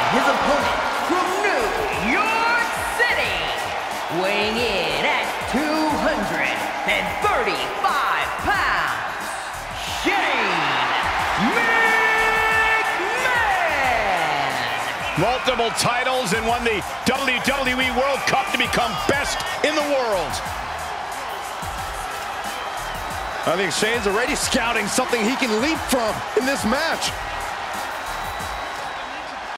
his opponent from New York City, weighing in at 235 pounds, Shane McMahon! Multiple titles and won the WWE World Cup to become best in the world. I think Shane's already scouting something he can leap from in this match.